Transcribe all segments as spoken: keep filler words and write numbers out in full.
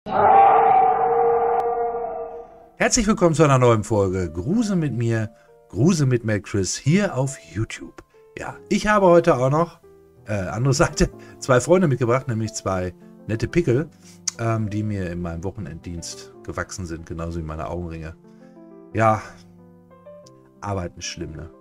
Herzlich willkommen zu einer neuen Folge Grusel mit mir, Grusel mit McChris hier auf YouTube. Ja, ich habe heute auch noch, äh, andere Seite, zwei Freunde mitgebracht, nämlich zwei nette Pickel, ähm, die mir in meinem Wochenenddienst gewachsen sind, genauso wie meine Augenringe. Ja, Arbeit ist schlimm, ne?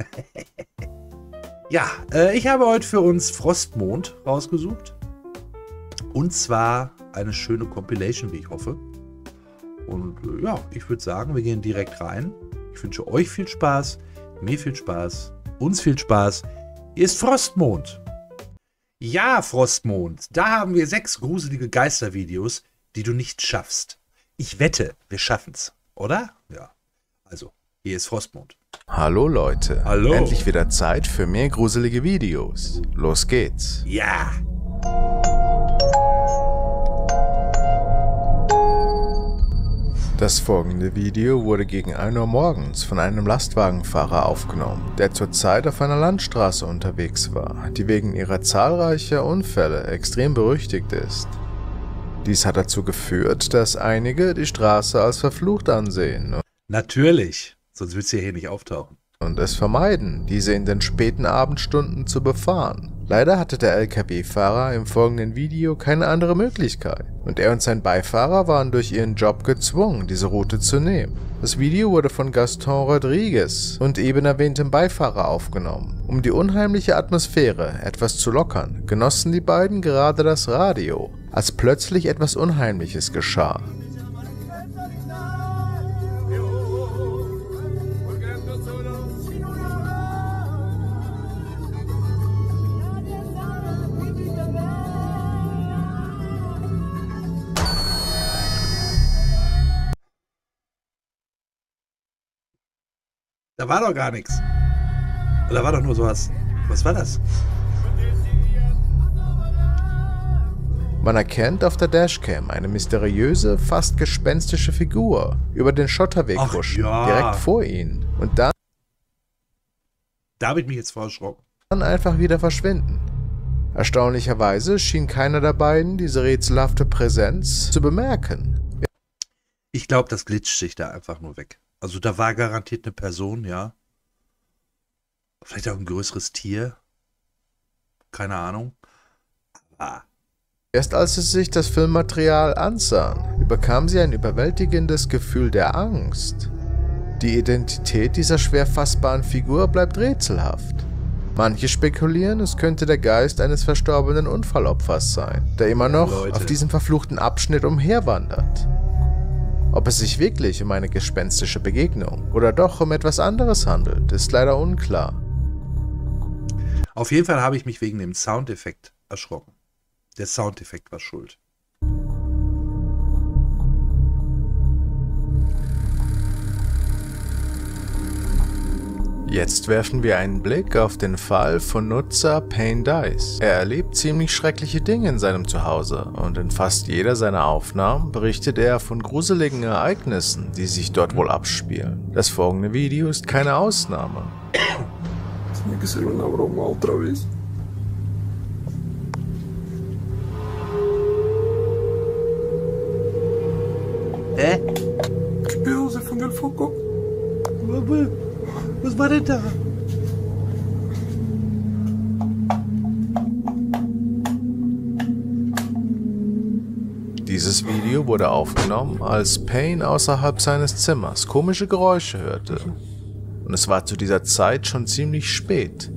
Ja, äh, ich habe heute für uns Frostmond rausgesucht. Und zwar eine schöne Compilation, wie ich hoffe. Und äh, ja, ich würde sagen, wir gehen direkt rein. Ich wünsche euch viel Spaß, mir viel Spaß, uns viel Spaß. Hier ist Frostmond. Ja, Frostmond, da haben wir sechs gruselige Geistervideos, die du nicht schaffst. Ich wette, wir schaffen's, oder? Ja, also, hier ist Frostmond. Hallo Leute, Hallo. Endlich wieder Zeit für mehr gruselige Videos. Los geht's. Ja. Das folgende Video wurde gegen ein Uhr morgens von einem Lastwagenfahrer aufgenommen, der zurzeit auf einer Landstraße unterwegs war, die wegen ihrer zahlreicher Unfälle extrem berüchtigt ist. Dies hat dazu geführt, dass einige die Straße als verflucht ansehen Natürlich, sonst würdest du hier nicht auftauchen. und es vermeiden, diese in den späten Abendstunden zu befahren. Leider hatte der L K W-Fahrer im folgenden Video keine andere Möglichkeit und er und sein Beifahrer waren durch ihren Job gezwungen, diese Route zu nehmen. Das Video wurde von Gaston Rodriguez und eben erwähntem Beifahrer aufgenommen. Um die unheimliche Atmosphäre etwas zu lockern, genossen die beiden gerade das Radio, als plötzlich etwas Unheimliches geschah. Da war doch gar nichts. Da war doch nur sowas. Was war das? Man erkennt auf der Dashcam eine mysteriöse, fast gespenstische Figur über den Schotterweg Ach huschen, ja. direkt vor ihnen und dann Da habe ich mich jetzt vorerschrocken. einfach wieder verschwinden. Erstaunlicherweise schien keiner der beiden diese rätselhafte Präsenz zu bemerken. Ich glaube, das glitscht sich da einfach nur weg. Also da war garantiert eine Person, ja. Vielleicht auch ein größeres Tier. Keine Ahnung. Aber Erst als sie sich das Filmmaterial ansahen, überkam sie ein überwältigendes Gefühl der Angst. Die Identität dieser schwer fassbaren Figur bleibt rätselhaft. Manche spekulieren, es könnte der Geist eines verstorbenen Unfallopfers sein, der immer noch Leute. auf diesem verfluchten Abschnitt umherwandert. Ob es sich wirklich um eine gespenstische Begegnung oder doch um etwas anderes handelt, ist leider unklar. auf jeden Fall habe ich mich wegen dem Soundeffekt erschrocken. Der Soundeffekt war schuld. Jetzt werfen wir einen Blick auf den Fall von Nutzer Payne Dice. Er erlebt ziemlich schreckliche Dinge in seinem Zuhause und in fast jeder seiner Aufnahmen berichtet er von gruseligen Ereignissen, die sich dort wohl abspielen. Das folgende Video ist keine Ausnahme. Tiene que ser una broma otra vez. Hä? ¿Qué pedo? ¿Se fundió el foco? Was war denn da? Dieses Video wurde aufgenommen, als Payne außerhalb seines Zimmers komische Geräusche hörte. Und es war zu dieser Zeit schon ziemlich spät.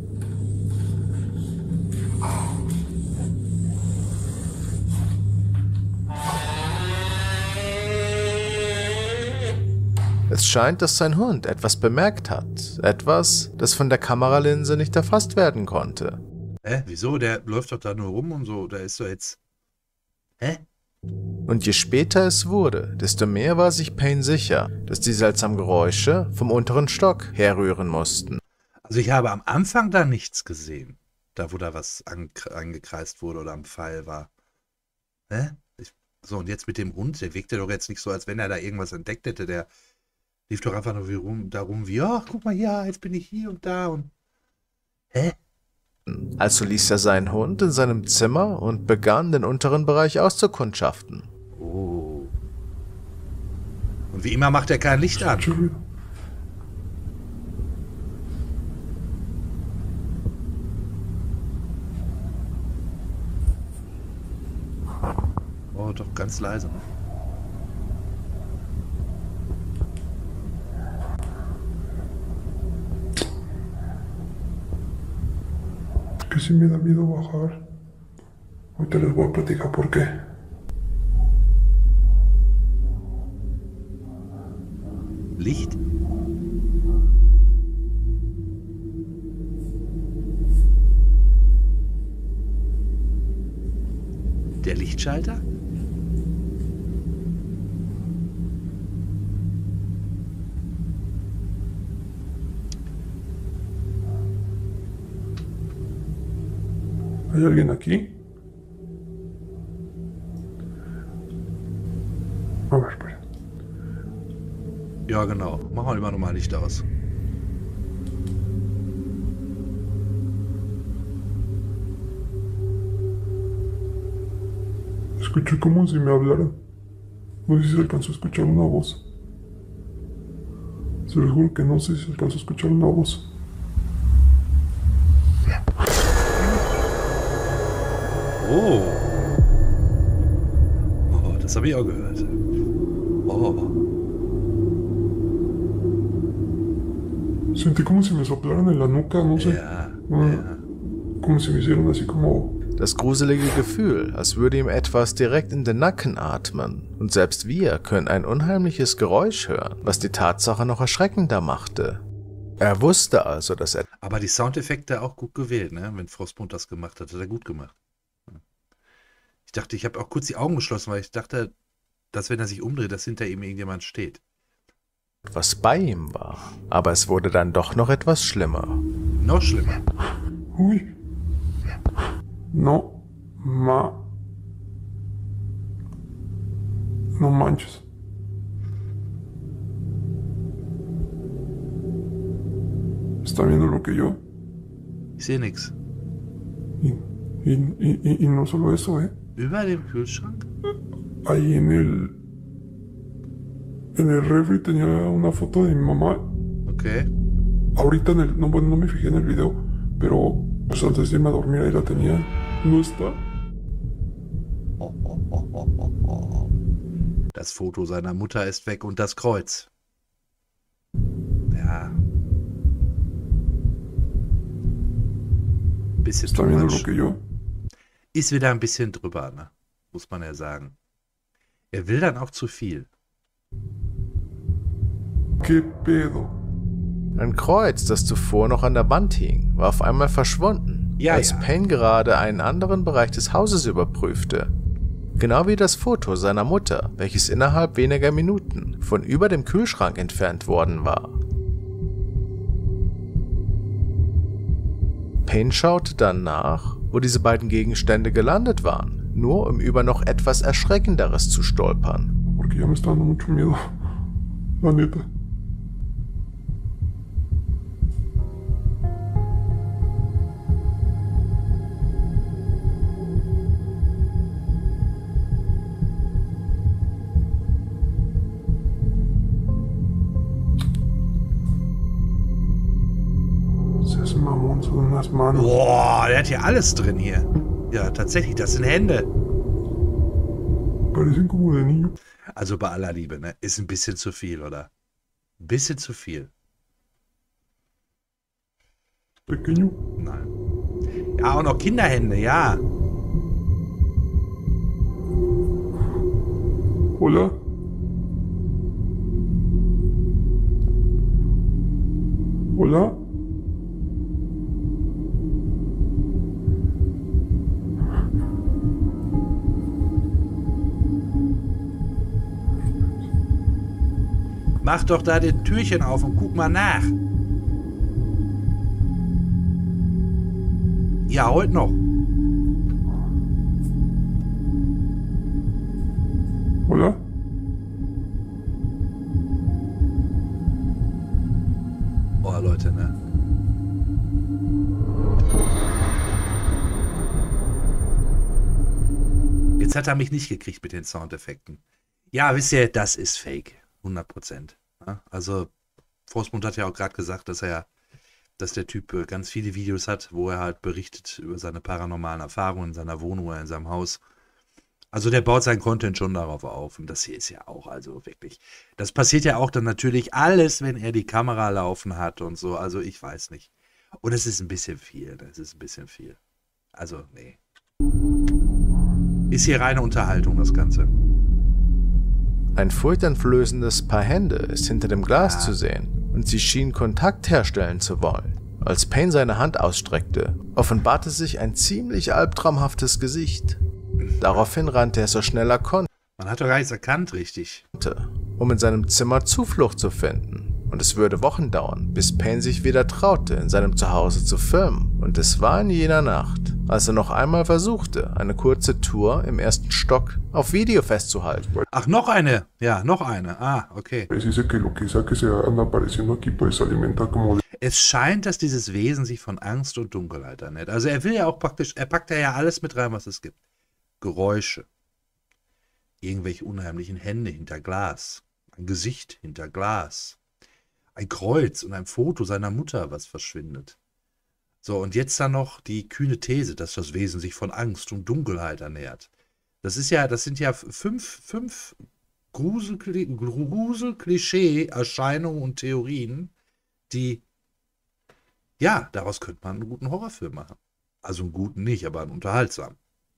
Es scheint, dass sein Hund etwas bemerkt hat. Etwas, das von der Kameralinse nicht erfasst werden konnte. Hä? Wieso? Der läuft doch da nur rum und so. Da ist doch jetzt... Hä? Und je später es wurde, desto mehr war sich Payne sicher, dass die seltsamen Geräusche vom unteren Stock herrühren mussten. Also ich habe am Anfang da nichts gesehen. Da, wo da was ange angekreist wurde oder am Pfeil war. Hä? Ich, so, und jetzt mit dem Hund, der wirkte doch jetzt nicht so, als wenn er da irgendwas entdeckt hätte. Der lief doch einfach nur wie rum, darum wie, ach, guck mal hier, jetzt bin ich hier und da und... Hä? Also ließ er seinen Hund in seinem Zimmer und begann, den unteren Bereich auszukundschaften. Oh. Und wie immer macht er kein Licht an. Escucho ruido. Oh, doch ganz leise. Ne? Que sí me da miedo bajar. Ahorita les voy a platicar por qué. Licht? Der Lichtschalter? ¿Hay alguien aquí? A ver, espera. Ja, genau. Machen wir immer nochmal Licht aus. Escuché como si me hablaran. No sé si se alcanzó a escuchar una voz. Se los juro que no sé si se alcanzó a escuchar una voz. Oh. Oh, das habe ich auch gehört. Oh. Sentí como si me soplaran en la nuca, no sé. Ja, Ah, ja. Como si me hicieran así como... Das gruselige Gefühl, als würde ihm etwas direkt in den Nacken atmen. Und selbst wir können ein unheimliches Geräusch hören, was die Tatsache noch erschreckender machte. Er wusste also, dass er... Aber die Soundeffekte auch gut gewählt, ne? Wenn Frostmond das gemacht hat, hat er gut gemacht. Ich dachte, ich habe auch kurz die Augen geschlossen, weil ich dachte, dass wenn er sich umdreht, dass hinter ihm irgendjemand steht. was bei ihm war. Aber es wurde dann doch noch etwas schlimmer. Noch schlimmer. Uy. No, ma... No manches. ¿Está viendo lo que yo? Ich sehe nichts. Y, y, y, y no solo eso, ¿eh? Über dem Kühlschrank? Ahí en el... En el refri tenía una foto de mi mamá. Okay. Ahorita en el... No, bueno, no me fijé en el video, pero pues antes de irme a dormir ahí la tenía. ¿No está? Oh, oh, oh, oh, oh, oh. Das Foto seiner Mutter ist weg und das Kreuz. Ja. Bisschen ¿Está too viendo much. lo que yo? Ist wieder ein bisschen drüber, ne? Muss man ja sagen. Er will dann auch zu viel. ¿Qué pedo? Ein Kreuz, das zuvor noch an der Wand hing, war auf einmal verschwunden, Ja, als ja. Payne gerade einen anderen Bereich des Hauses überprüfte. Genau wie das Foto seiner Mutter, welches innerhalb weniger Minuten von über dem Kühlschrank entfernt worden war. Payne schaute dann nach, wo diese beiden Gegenstände gelandet waren, nur um über noch etwas Erschreckenderes zu stolpern. Porque ya me está dando mucho miedo. La neta. Seas mamón, son unas manos. Boah, der hat hier alles drin hier. Ja, tatsächlich, das sind Hände. Parecen como de niño. Also bei aller Liebe, ne? Ist ein bisschen zu viel, oder? Ein bisschen zu viel. Pequeño. Nein. Ja, auch noch Kinderhände, ja. Hola. Hola. Mach doch da das Türchen auf und guck mal nach. Ja, heute noch. Hola. Oh, Leute, ne? Jetzt Jetzt hat er mich nicht gekriegt mit den Soundeffekten. Ja, wisst ihr, das ist Fake. hundert Prozent. Ja, also, Frostmond hat ja auch gerade gesagt, dass er, dass der Typ äh, ganz viele Videos hat, wo er halt berichtet über seine paranormalen Erfahrungen in seiner Wohnung oder in seinem Haus. Also der baut seinen Content schon darauf auf. Und das hier ist ja auch, also wirklich. Das passiert ja auch dann natürlich alles, wenn er die Kamera laufen hat und so. Also ich weiß nicht. Und es ist ein bisschen viel. Das ist ein bisschen viel. Also, nee. Ist hier reine Unterhaltung, das Ganze. Ein furchteinflößendes Paar Hände ist hinter dem Glas Ah. zu sehen und sie schien Kontakt herstellen zu wollen. Als Payne seine Hand ausstreckte, offenbarte sich ein ziemlich albtraumhaftes Gesicht. Daraufhin rannte er so schnell er konnte, Man hat doch gar nichts erkannt, richtig. um in seinem Zimmer Zuflucht zu finden. Und es würde Wochen dauern, bis Payne sich wieder traute, in seinem Zuhause zu filmen. Und es war in jener Nacht, als er noch einmal versuchte, eine kurze Tour im ersten Stock auf Video festzuhalten. Ach, noch eine. Ja, noch eine. Ah, okay. Es dice que lo que sea que se anda apareciendo aquí pues se alimenta como de Es scheint, dass dieses Wesen sich von Angst und Dunkelheit ernährt. Also er will ja auch praktisch, er packt ja alles mit rein, was es gibt. Geräusche. Irgendwelche unheimlichen Hände hinter Glas. Ein Gesicht hinter Glas. Ein Kreuz und ein Foto seiner Mutter, was verschwindet. So, und jetzt dann noch die kühne These, dass das Wesen sich von Angst und Dunkelheit ernährt. Das ist ja, das sind ja fünf, fünf Grusel- Grusel-Klischee-Erscheinungen und Theorien, die, ja, daraus könnte man einen guten Horrorfilm machen. Also einen guten nicht, aber einen unterhaltsamen.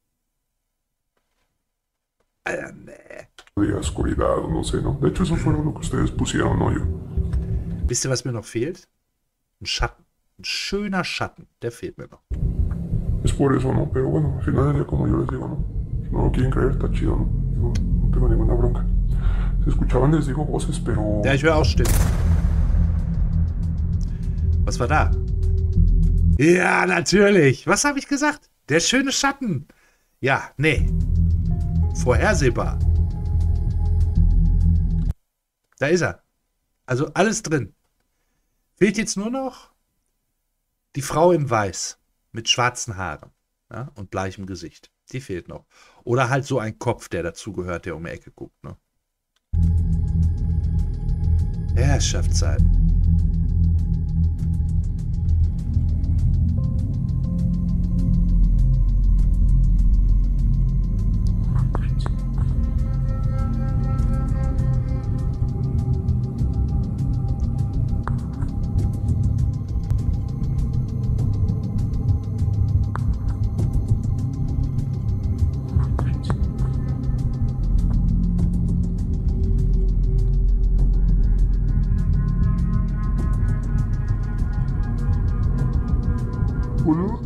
Alter, nee. de oscuridad o no sé, ¿no? De hecho eso fue lo que ustedes pusieron, no yo. Wisst ihr, was mir noch fehlt? Ein Schatten. Ein schöner Schatten. Der fehlt mir noch. Es por eso, ¿no? Pero bueno, al final del día como yo les digo, ¿no? Si no lo quieren creer, está chido, ¿no? No, no tengo ninguna bronca. Se escuchaban, les digo, voces, pero... Ja, ich höre auch Stimmen. Was war da? Ja, natürlich. Was habe ich gesagt? Der schöne Schatten. Ja, nee. Vorhersehbar. Da ist er. Also alles drin. Fehlt jetzt nur noch die Frau im Weiß mit schwarzen Haaren, ja, und bleichem Gesicht. Die fehlt noch. Oder halt so ein Kopf, der dazugehört, der um die Ecke guckt. Ne? Herrschaftszeiten. Hola.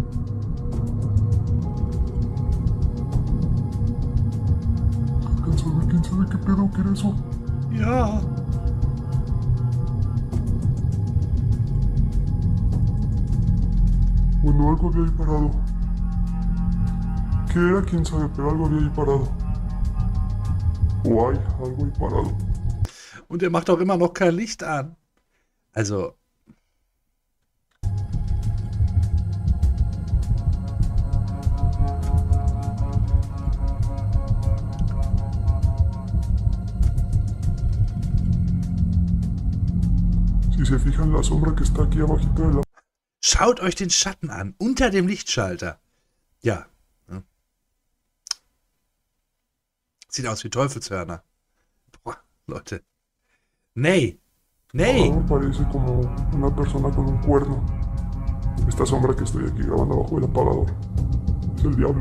¿Quién sabe, quién sabe qué pedo que era eso? Ja. Bueno, algo había ahí parado. ¿Qué era? Quién sabe, pero algo había ahí parado. O hay algo ahí parado. Und er macht auch immer noch kein Licht an. Also. Si se fijan, la sombra que está aquí abajito de la... Schaut euch den Schatten an, unter dem Lichtschalter. Ja. ja. Sieht aus wie Teufelshörner. Boah, Leute. Nee. Nee. Ah, parece como una persona con un cuerno. Esta sombra que estoy aquí grabando abajo del apagador. Es el diablo.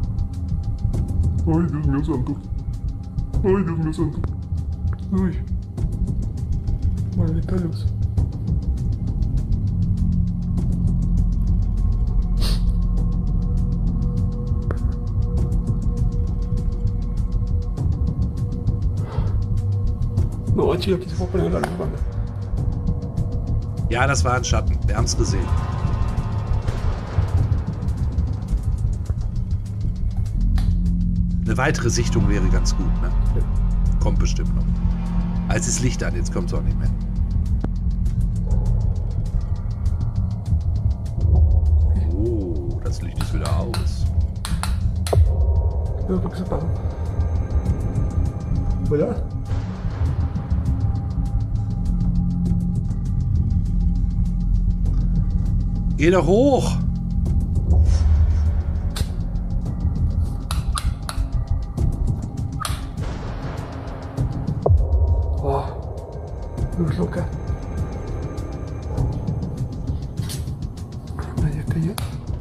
Ay, Dios mío santo. Ay, Dios mío santo. Ay. Maldita luz. No, chido, aquí se fue a poner la luz, banda. Ja, das war ein Schatten. Wir haben es gesehen. Eine weitere Sichtung wäre ganz gut, ne? Kommt bestimmt noch. Als das Licht an, jetzt kommt es auch nicht mehr. Oh, das Licht ist wieder aus. ¿Qué es lo que se pasó? ¿Verdad? Geh doch hoch! Oh, luz loca. Ay, ya callé.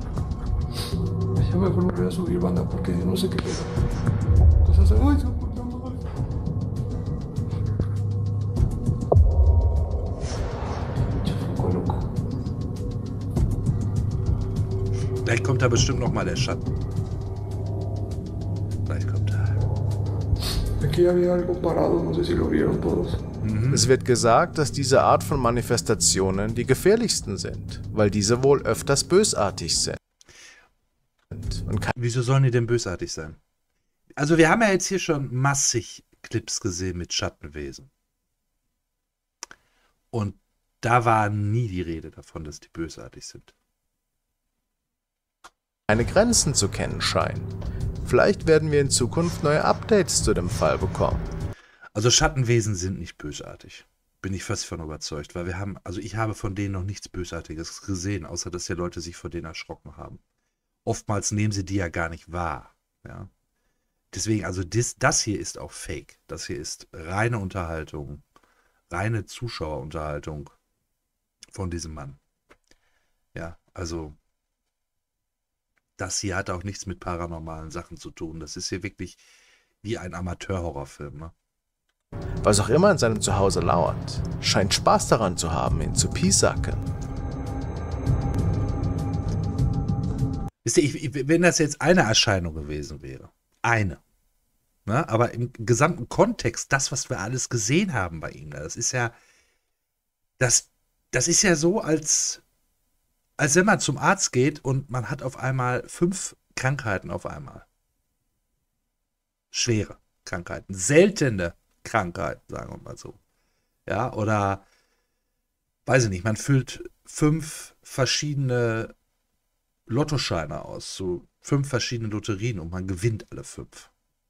Ya mejor me voy a subir, banda, porque no sé qué pedo. Cosas de... Ay, se me ocurrió, madre. Chafuco loco. Gleich kommt da bestimmt noch mal der Schatten. Gleich kommt er. Aquí había algo parado, no sé si lo vieron todos. Es wird gesagt, dass diese Art von Manifestationen die gefährlichsten sind, weil diese wohl öfters bösartig sind. Und kein Wieso sollen die denn bösartig sein? Also wir haben ja jetzt hier schon massig Clips gesehen mit Schattenwesen. Und da war nie die Rede davon, dass die bösartig sind. keine Grenzen zu kennen scheinen. Vielleicht werden wir in Zukunft neue Updates zu dem Fall bekommen. Also Schattenwesen sind nicht bösartig. Bin ich fast von überzeugt, weil wir haben, also ich habe von denen noch nichts Bösartiges gesehen, außer dass die Leute sich vor denen erschrocken haben. Oftmals nehmen sie die ja gar nicht wahr. Ja? Deswegen, also das, das hier ist auch Fake. Das hier ist reine Unterhaltung, reine Zuschauerunterhaltung von diesem Mann. Ja, also das hier hat auch nichts mit paranormalen Sachen zu tun. Das ist hier wirklich wie ein Amateur-Horrorfilm, ne? Was auch immer in seinem Zuhause lauert, scheint Spaß daran zu haben, ihn zu piesacken. Wisst ihr, ich, wenn das jetzt eine Erscheinung gewesen wäre, eine, ne? Aber im gesamten Kontext, das, was wir alles gesehen haben bei ihm, das ist ja, das, das ist ja so, als, als wenn man zum Arzt geht und man hat auf einmal fünf Krankheiten auf einmal. Schwere Krankheiten, seltene Krankheiten, sagen wir mal so. Ja, oder, weiß ich nicht, man füllt fünf verschiedene Lottoscheine aus, so fünf verschiedene Lotterien und man gewinnt alle fünf.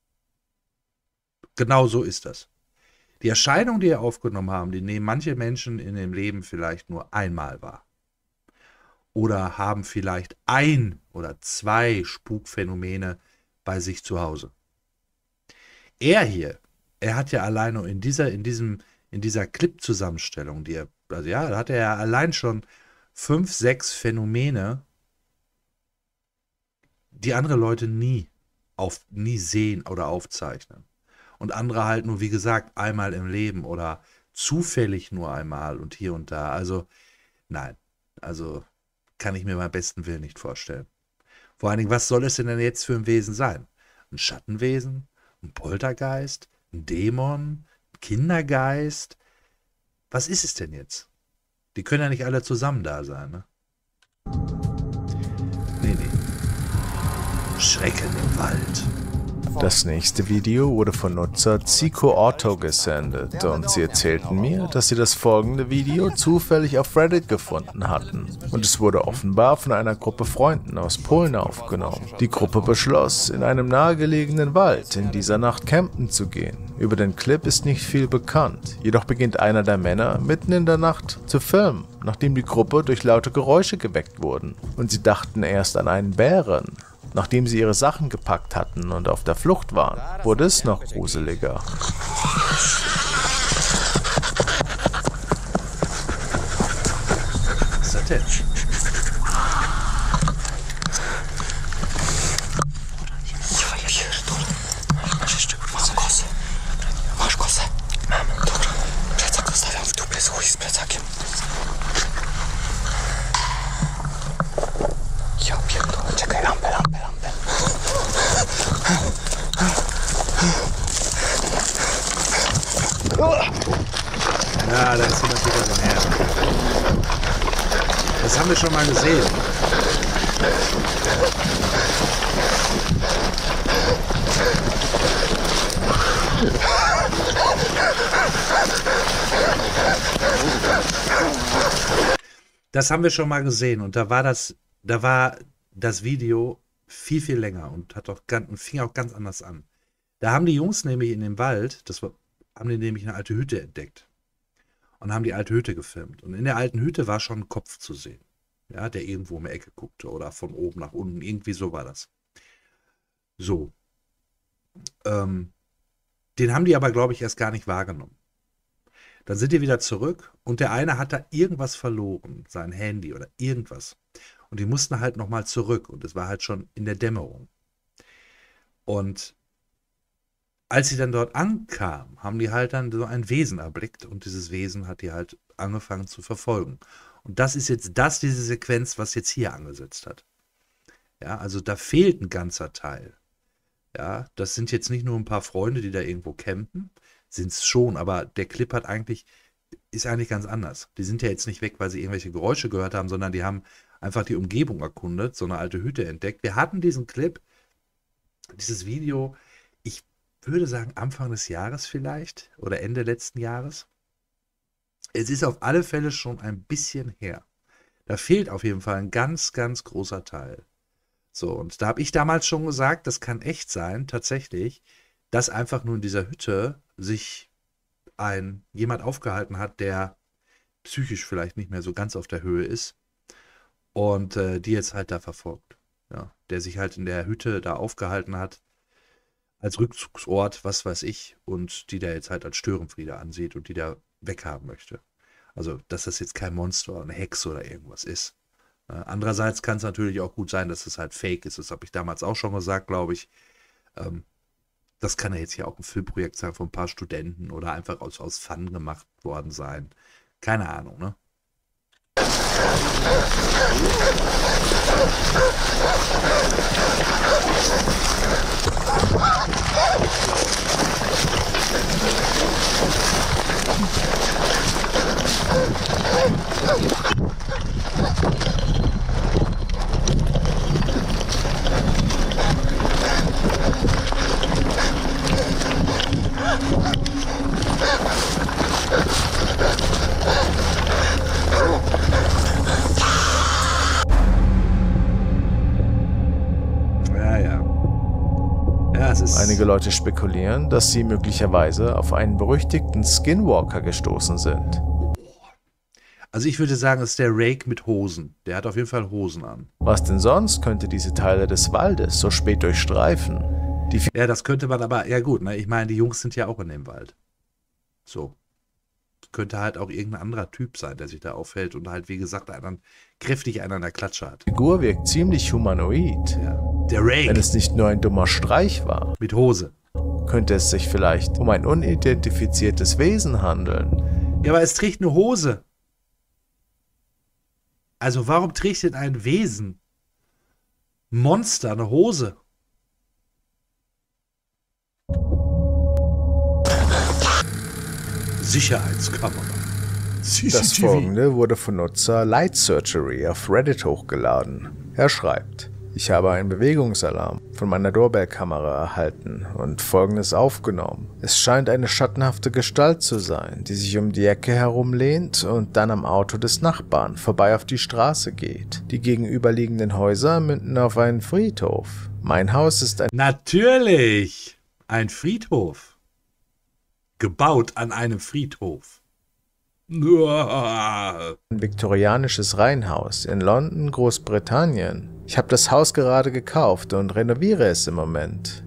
Genau so ist das. Die Erscheinungen, die wir aufgenommen haben, die nehmen manche Menschen in dem Leben vielleicht nur einmal wahr. Oder haben vielleicht ein oder zwei Spukphänomene bei sich zu Hause. Er hier, er hat ja alleine in dieser, in diesem, in dieser Clip-Zusammenstellung, die er, also ja, da hat er ja allein schon fünf, sechs Phänomene, die andere Leute nie, auf, nie sehen oder aufzeichnen. Und andere halt nur, wie gesagt, einmal im Leben oder zufällig nur einmal und hier und da. Also, nein, also kann ich mir beim besten Willen nicht vorstellen. Vor allen Dingen, was soll es denn denn jetzt für ein Wesen sein? Ein Schattenwesen? Ein Poltergeist? Ein Dämon? Ein Kindergeist? Was ist es denn jetzt? Die können ja nicht alle zusammen da sein, ne? Nee, nee. Schrecken im Wald. Das nächste Video wurde von Nutzer Zico Otto gesendet und sie erzählten mir, dass sie das folgende Video zufällig auf Reddit gefunden hatten. Und es wurde offenbar von einer Gruppe Freunden aus Polen aufgenommen. Die Gruppe beschloss, in einem nahegelegenen Wald in dieser Nacht campen zu gehen. Über den Clip ist nicht viel bekannt, jedoch beginnt einer der Männer mitten in der Nacht zu filmen, nachdem die Gruppe durch laute Geräusche geweckt wurden. Und sie dachten erst an einen Bären. Nachdem sie ihre Sachen gepackt hatten und auf der Flucht waren, wurde es noch gruseliger. Was ist das denn? Ja, da ist jemand wieder so her. Das haben wir schon mal gesehen. Das haben wir schon mal gesehen und da war das, da war das Video viel, viel länger und hat auch ganz, und fing auch ganz anders an. Da haben die Jungs nämlich in dem Wald, das war, haben die nämlich eine alte Hütte entdeckt und haben die alte Hütte gefilmt. Und in der alten Hütte war schon ein Kopf zu sehen, ja, der irgendwo um die Ecke guckte oder von oben nach unten, irgendwie so war das. So. Ähm, den haben die aber, glaube ich, erst gar nicht wahrgenommen. Dann sind die wieder zurück und der eine hat da irgendwas verloren, sein Handy oder irgendwas. Und die mussten halt nochmal zurück und es war halt schon in der Dämmerung. Und als sie dann dort ankamen, haben die halt dann so ein Wesen erblickt und dieses Wesen hat die halt angefangen zu verfolgen. Und das ist jetzt das, diese Sequenz, was jetzt hier angesetzt hat. Ja, also da fehlt ein ganzer Teil. Ja, das sind jetzt nicht nur ein paar Freunde, die da irgendwo campen, sind es schon, aber der Clip hat eigentlich, ist eigentlich ganz anders. Die sind ja jetzt nicht weg, weil sie irgendwelche Geräusche gehört haben, sondern die haben einfach die Umgebung erkundet, so eine alte Hütte entdeckt. Wir hatten diesen Clip, dieses Video, ich würde sagen Anfang des Jahres vielleicht oder Ende letzten Jahres. Es ist auf alle Fälle schon ein bisschen her. Da fehlt auf jeden Fall ein ganz, ganz großer Teil. So, und da habe ich damals schon gesagt, das kann echt sein, tatsächlich, dass einfach nur in dieser Hütte sich ein jemand aufgehalten hat, der psychisch vielleicht nicht mehr so ganz auf der Höhe ist und äh, die jetzt halt da verfolgt. Ja, der sich halt in der Hütte da aufgehalten hat, als Rückzugsort, was weiß ich, und die der jetzt halt als Störenfriede ansieht und die da weghaben möchte. Also, dass das jetzt kein Monster, eine Hexe oder irgendwas ist. Äh, andererseits kann es natürlich auch gut sein, dass es halt fake ist. Das habe ich damals auch schon gesagt, glaube ich. Ähm, das kann ja jetzt ja auch ein Filmprojekt sein von ein paar Studenten oder einfach aus, aus Fun gemacht worden sein. Keine Ahnung, ne? Ja, ja. Ja, es ist... Einige Leute spekulieren, dass sie möglicherweise auf einen berüchtigten Skinwalker gestoßen sind. Also ich würde sagen, es ist der Rake mit Hosen. Der hat auf jeden Fall Hosen an. Was denn sonst könnte diese Teile des Waldes so spät durchstreifen? Die Ja, das könnte man aber... Ja gut, ne? Ich meine, die Jungs sind ja auch in dem Wald. So. Könnte halt auch irgendein anderer Typ sein, der sich da aufhält und halt, wie gesagt, einen, kräftig einen an der Klatsche hat. Figur wirkt ziemlich humanoid. Ja. Der Rake. Wenn es nicht nur ein dummer Streich war, mit Hose. könnte es sich vielleicht um ein unidentifiziertes Wesen handeln. Ja, aber es trägt eine Hose. Also warum trägt denn ein Wesen, Monster, eine Hose? Sicherheitskamera. Das folgende wurde von Nutzer Light Surgery auf Reddit hochgeladen. Er schreibt: Ich habe einen Bewegungsalarm von meiner Doorbell-Kamera erhalten und Folgendes aufgenommen. Es scheint eine schattenhafte Gestalt zu sein, die sich um die Ecke herumlehnt und dann am Auto des Nachbarn vorbei auf die Straße geht. Die gegenüberliegenden Häuser münden auf einen Friedhof. Mein Haus ist ein... Natürlich! Ein Friedhof. Gebaut an einem Friedhof. ein viktorianisches Reihenhaus in London, Großbritannien. Ich habe das Haus gerade gekauft und renoviere es im Moment.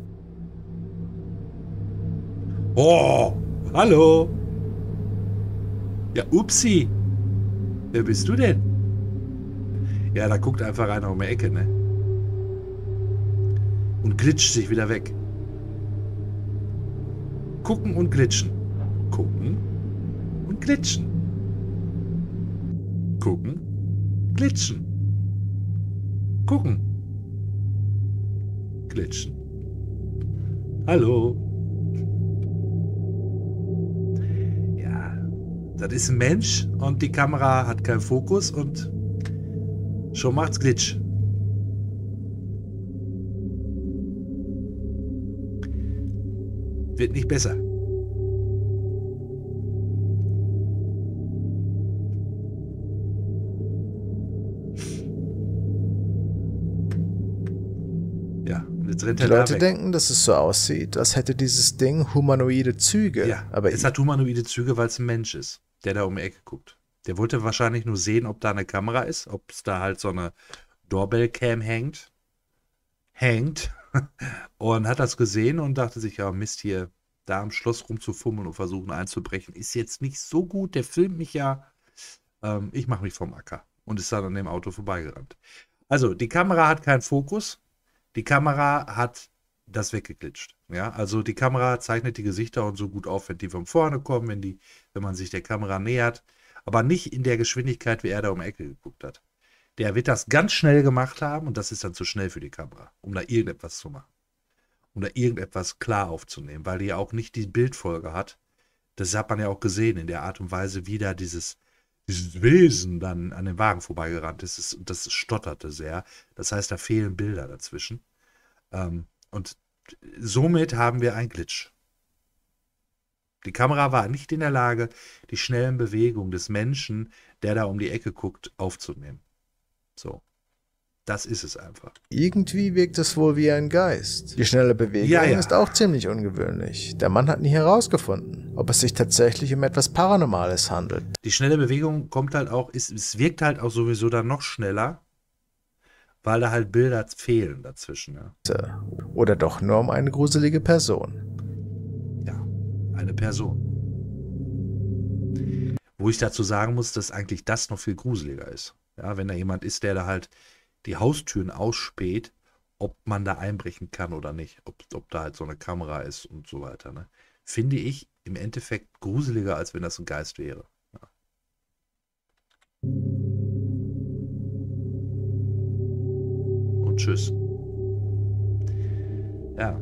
Oh, hallo. Ja, upsi. Wer bist du denn? Ja, da guckt einfach einer um die Ecke, ne? Und glitscht sich wieder weg. Gucken und glitschen. Gucken und glitschen. Gucken, glitschen. Gucken. Glitschen. Hallo. Ja, das ist ein Mensch und die Kamera hat keinen Fokus und schon macht's Glitch. Wird nicht besser. Jetzt rennt Die er da Leute weg. denken, dass es so aussieht, als hätte dieses Ding humanoide Züge. Ja, aber es hat humanoide Züge, weil es ein Mensch ist, der da um die Ecke guckt. Der wollte wahrscheinlich nur sehen, ob da eine Kamera ist, ob es da halt so eine Doorbell-Cam hängt. Hängt. Und hat das gesehen und dachte sich, ja Mist, hier da am Schloss rumzufummeln und versuchen einzubrechen, ist jetzt nicht so gut. Der filmt mich ja. Ähm, ich mache mich vom Acker. Und ist dann an dem Auto vorbeigerannt. Also, die Kamera hat keinen Fokus. Die Kamera hat das weggeglitscht. Ja, also die Kamera zeichnet die Gesichter und so gut auf, wenn die von vorne kommen, wenn die, wenn man sich der Kamera nähert. Aber nicht in der Geschwindigkeit, wie er da um die Ecke geguckt hat. Der wird das ganz schnell gemacht haben und das ist dann zu schnell für die Kamera, um da irgendetwas zu machen. Um da irgendetwas klar aufzunehmen, weil die ja auch nicht die Bildfolge hat. Das hat man ja auch gesehen in der Art und Weise, wie da dieses, dieses Wesen dann an dem Wagen vorbeigerannt ist. Das, das stotterte sehr. Das heißt, da fehlen Bilder dazwischen. Ähm, und somit haben wir einen Glitch. Die Kamera war nicht in der Lage, die schnellen Bewegungen des Menschen, der da um die Ecke guckt, aufzunehmen. So. Das ist es einfach. irgendwie wirkt es wohl wie ein Geist. Die schnelle Bewegung Ja, ja. ist auch ziemlich ungewöhnlich. Der Mann hat nie herausgefunden, ob es sich tatsächlich um etwas Paranormales handelt. Die schnelle Bewegung kommt halt auch, ist, es wirkt halt auch sowieso dann noch schneller, weil da halt Bilder fehlen dazwischen. Ja, Oder doch nur um eine gruselige Person. ja eine Person. Wo ich dazu sagen muss, dass eigentlich das noch viel gruseliger ist. Ja, wenn da jemand ist, der da halt die Haustüren ausspäht, ob man da einbrechen kann oder nicht, ob, ob da halt so eine Kamera ist und so weiter. Ne? Finde ich im Endeffekt gruseliger, als wenn das ein Geist wäre. Ja. Und tschüss. Ja.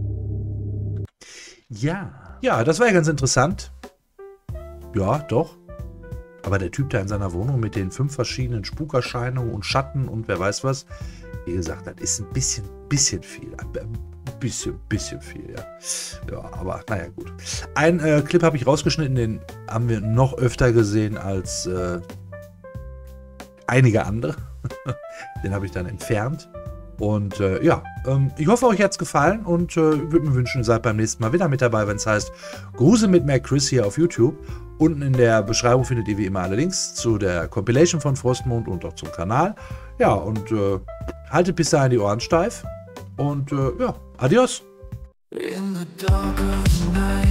Ja. Ja, das war ja ganz interessant. Ja, doch. Aber der Typ da in seiner Wohnung mit den fünf verschiedenen Spukerscheinungen und Schatten und wer weiß was, wie gesagt, das ist ein bisschen, bisschen viel. Ein bisschen, bisschen viel, ja. Ja, aber naja, gut. Ein äh, Clip habe ich rausgeschnitten, den haben wir noch öfter gesehen als äh, einige andere. Den habe ich dann entfernt. Und äh, ja, ähm, ich hoffe, euch hat es gefallen und äh, würde mir wünschen, ihr seid beim nächsten Mal wieder mit dabei, wenn es heißt Grusel mit McChris hier auf YouTube. Unten in der Beschreibung findet ihr wie immer alle Links zu der Compilation von Frostmond und auch zum Kanal. Ja, und äh, haltet bis dahin die Ohren steif und äh, ja, adios. In the dark of the night.